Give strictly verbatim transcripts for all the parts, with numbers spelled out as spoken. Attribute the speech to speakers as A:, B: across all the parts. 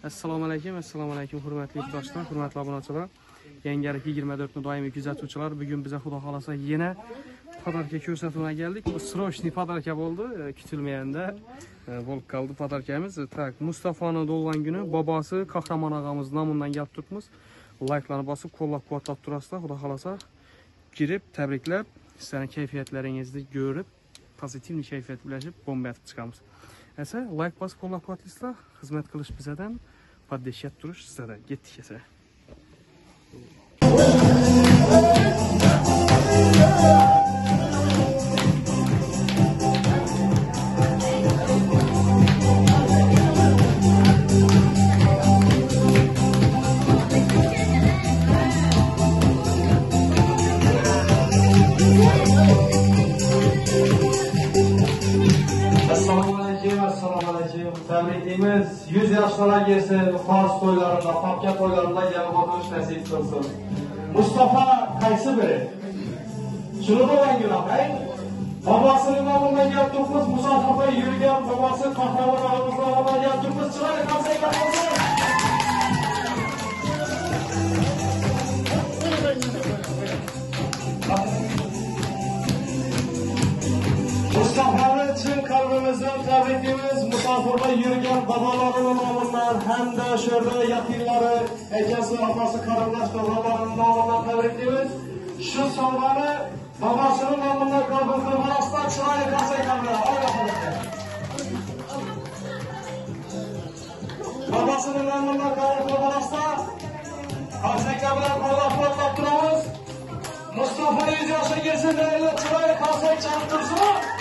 A: Assalomu alaykum, assalomu alaykum hurmatli yurtdoshlar, hurmatli obunachilar. Yangilik yigirma to'rt ni doimiy kuzatuvchilar, bugun biza xudo xolasa yana podarka ko'rsatuvga keldik. Bu srochniy podarka bo'ldi, kutilmaganda bo'lib qoldi podarkamiz. Tak, Mustafoning tug'ilgan kuni bobosi Qahramon og'amiz nomidan kelib turibmiz. Like'larni bosib, qo'llab-quvvatlab turasizlar. Xudo xolasa kirib, tabriklab, sizlarning kayfiyatlaringizni ko'rib, pozitiv kayfiyat bilan bomba atib chiqamiz. Esa like bosib qo'llab-quvvatlaysizlar, xizmat qilish bizadan, poddeshat turish sizlardan. Ketdik esa.
B: Tabrikimiz yüz yaşlara gelsin, Fars toylarında, Fakya toylarında gelip oturuş nasip kılsın. Mustafa kaysı biri? Şunu da olan gün akay. Babasının namına gelip durmuş, Musafa'ya yürüyen babası Kahraman ağımızın namına gelip durmuş. Çırayla kalsayı kalsın. Mustafa'nın için kalbimizden tabrikimiz, Musafir'de yürüyen babalarının namından hem de şöyle yakınları, ekesi, atası, karındaş doğralarının namından tabrikimiz. Şu salvanı babasının namından kaldırdığı varaslar çırayla kalsayı kalmıyor. Babasının namından kaldırdığı varaslar kalsayı kalmıyor. Kollap kollap duramız. Mustafa yüz yaşa girsin de elle çırayla kalsayı çarptırsın.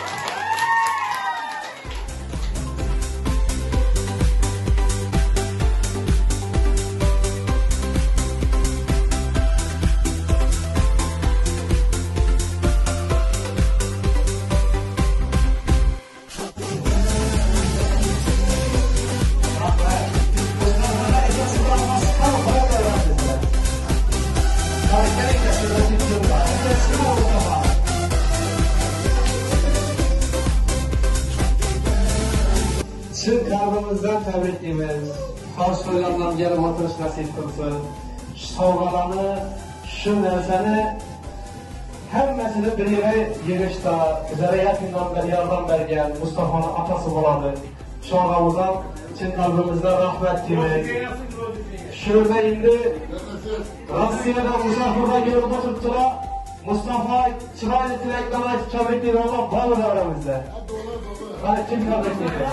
B: Çin kalbimizden tebrikimiz, Fars toylarından gelip oturuş nasip kılsın. Şu sovgalarını, şu nerseni, hemmesini bir yere yığışta, bizlere yakından beri yardım bergen, Mustafa'nın atası buladı. Şu ağamızdan Çin kalbimizden rahmet diyemiz. Şurada indi, Rusya'dan Musafir'da gelip oturttular. Mustafa çıraylı tileklerine tebrikleri Allah bağlı aramızda. Hadi kim tebrikleri?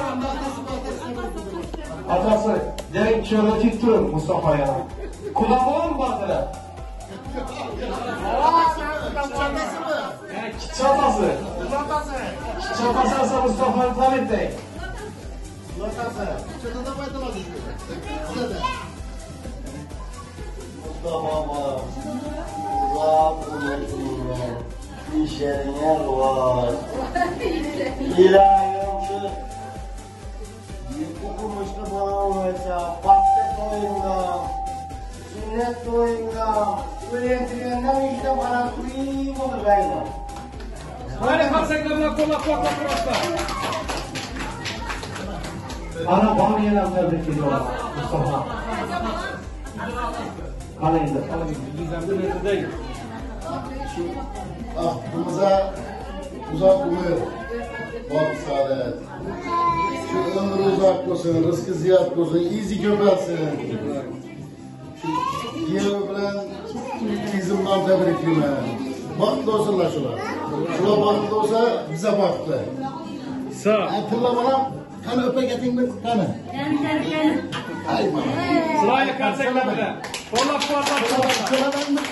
B: Atası, gelin şöyle tutturun Mustafa'ya. Kulağına mı baktılar? Çatası. Çatası ise Mustafa'nın tabi'de.
C: Mustafa'ma uzak unutulur, işlerine var. İlahim şu okumuştu bana olmaysa, pasta toyunda, sünnet toyunda, öğretilerinden işte bana kıyım olur galiba.
A: Hadi kalsaklarına kollap kollap turasizlar.
B: Ana bana yeniden tebrik ediyorlar Mustafa. Kalayında.
A: Gizemli nezdeyim.
D: Şu aklımıza uzak umur, bak saadet. Şu ömrü uzak olsun, rızkı ziyad olsun, izi köpelsin. Şu yeğe bilen kızımdan tebrikliyim. Baktı olsunlar şuna. Şuna baktı olsa bize baktı.
A: Sağ.
D: Atilla bana, kan öpe getin bir kanı. Ay bana.
A: Sırayla kalsaklar bile. Kollap kollap turasizlar.
D: Şuradan mı?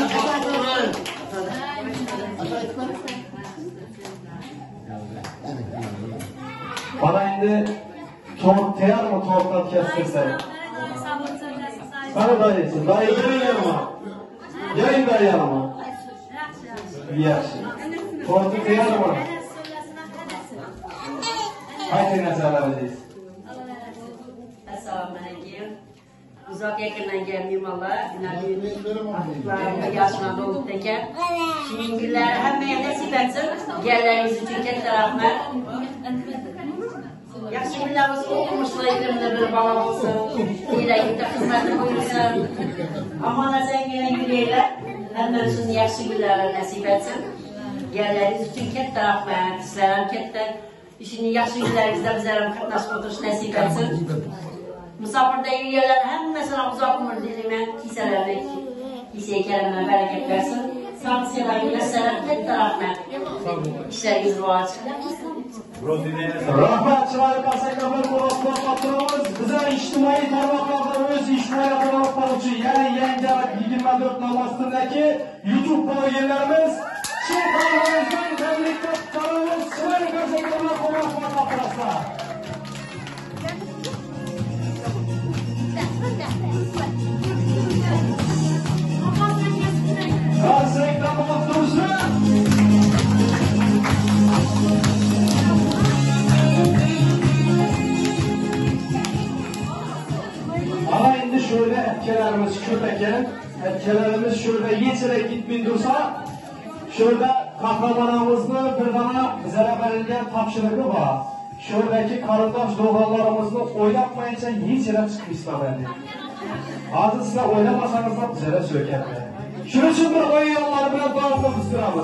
B: Bana indi tavuk teyar mı tavuktan kestirsen? Bana dayısı, dayı gelin yanıma. Gelin dayı yanıma. Yaxshi. Tavuk teyar mı? Haydi nazarlarınız.
E: Assalomu alaykum. Uzoq yaqindan kelgan mehmonlar, bularning yoshlar bo'lib ekan. Keyingi kunlar hammaga nasib etsin. Kelganingiz uchun katta rahmat. Yaxşı günlərimiz okumuşlar, elimde bir bala olsun. Yüreğimde hizmeti buyursun. Aman sen gene yüreğiyle. Hemen şunun yaxşı günləri nasip etsin. Gəlləriniz üçün kətdə rəhmət, sizlərəm kətdə. İşinin yaxşı günlərinizdə bizlərəm qatnaşıb oturuş nasip etsin. Misafirdə yürüyərlər, həmməsindən uzaq ömür dilimə, kisələrinə, kisəyə kələmə bərəkət versin. Sağ sevgiyle sizlərəm kətdə rəhmət. İşləriniz var.
B: Rahmet Çıralı Kasakabır Murat'la patronumuz bize içtimai taraflarda öz içtimai taraflar için yani Yengerak yigirma dört namazındaki YouTube projelerimiz Çin kanalımızdan birlikte kanalımız Çıralı Kasakabır Murat'la patronumuzda. Kasakabır Murat'la Ama indi şöyle etkelerimiz köpeken, etkelerimiz şöyle yeterek gitmeyin dursa, şöyle kahramanımızı bir bana bize verilgen tapşırığı var. Şöyleki karındaş doğallarımızı oynatmayınca yeterek çıkıp istemedi. Azı size oynamasanız da bize de sökerler. Şunun için bir oyun yolları biraz dağıtmak istiyoruz.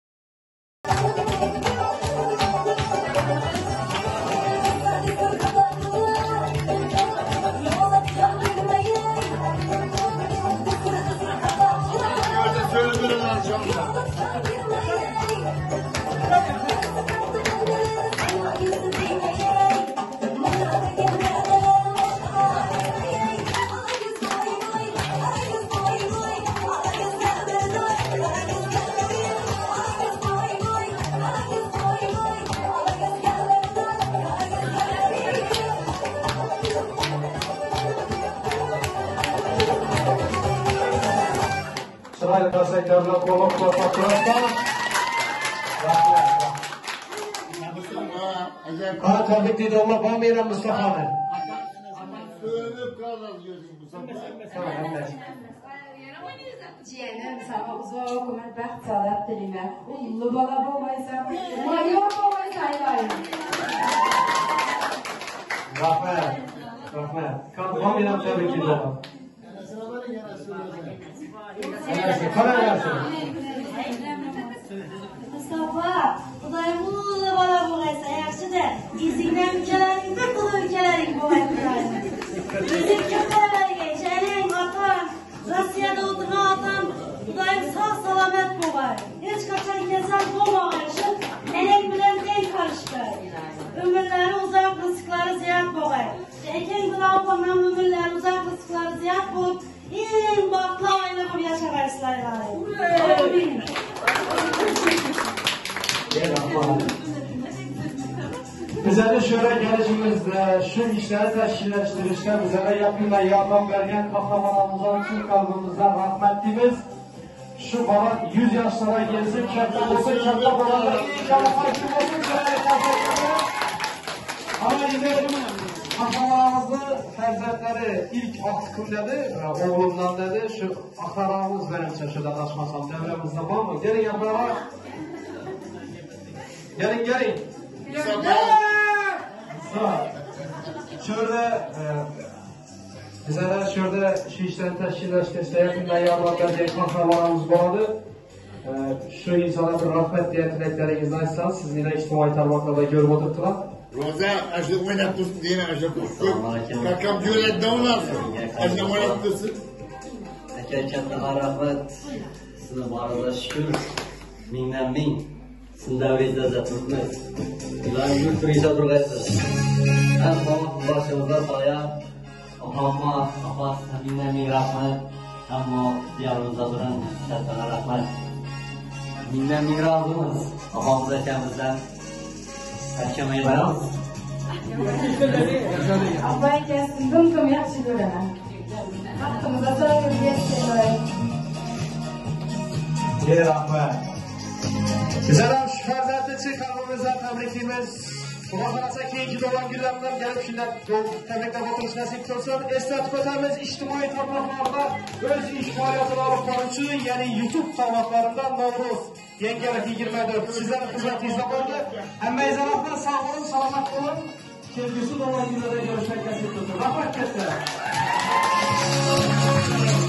F: Thank you.
B: hayırlı kasaylarla kolluk korkaklarsa. Bana tebrik dedi Allah bana veren Mustafa'nı.
D: Ölüp kalacağız gözüm Mustafa.
B: Tamam anne.
F: Ciğerim sana uzak ömür bəxt sağlıq dilimə. Ullu bala boğaysan, mayor boğaysan ayın.
B: Rahmet. Rahmet. Bana veren tebrik dedi Allah. Karar versin.
G: Mustafa, Xudoy ullu bola boğaysa yaxshi-da. Izingdan ülkelerin, bir qulu ülkelerin boğaysan. Izing ko'plarga ishaylang, otam. Rossiyada o'tirgan otam, Xudoyim sog' salomat bo'g'ay. Hech qachon kasal bo'lmag'ay, shu elak bilan teng qolishdi. Umrlari uzoq, rizqlari ziyod bo'g'ay. Akang bilan opamning umrlari uzoq, rizqlari ziyod bo'lib, eng baxtli oila bo'lib yashag'aysizlar. Amin.
B: Bizlere şöyle gelişimizde, şu işleri teşkilleştirişte bizlere yakında yardım veren kahramanımıza tüm kalbimizden rahmetlimiz. Şu bana yüz yaşlara gelsin, kentli olsun, kentli bana inşallah hakim olsun, ama yine kahramanımızın ferzetleri ilk atkım dedi, oğlumdan dedi, şu aktarağımız benim çeşide taşmasam devremizde var mı? Gelin yaprağa. Gelin gelin. Şurada e, bizlere şurada şu işlerin teşkilleştirişte yakında yardım diye kahramanımız vardı. E, şu insana bir rahmet diye dileklerinizi açsanız siz yine içtimai tarmaklarda görüp oturttular.
D: Roza, aşırı oynat dursun diye aşırı dursun. Kakam cüret davularsın. Aşırı oynat dursun.
H: Katta rahmat. Sizni barada şükür. Mingdan ming. Sizni davringizda zaturmiz. Ularni yurtingizda turg'aysiz. Hamma boshimizda soya. Opamma, opasiga mingdan ming rahmat. Hamma diyorimizda turan katta rahmat. Mingdan ming rozimiz. Opamiz akamizdan. Qachon baramiz.
F: Abay kessin, dum-dum yaxshi ko'raman. Haqqimizda so'raymiz, yetsin.
B: Yer rahmet. Bizler şu ferzetli için kalbimizden tebrikimiz. Buna kalırsa keyinci doğan günlerden gelip şimdi tebrikle oturuş nasip kılsın. Esnaf ötemiz içtimai taraflarda öz iş faaliyetini alıp barışı yani YouTube taraflarından Novruz Yengevet yigirme dört sizlerin hizmetinizde oldu. Emme izanatlar sağ olun, selamat olun. Sevgisi doğan günlerde görüşmek nasip kılsın. Rahmet kesinlikle.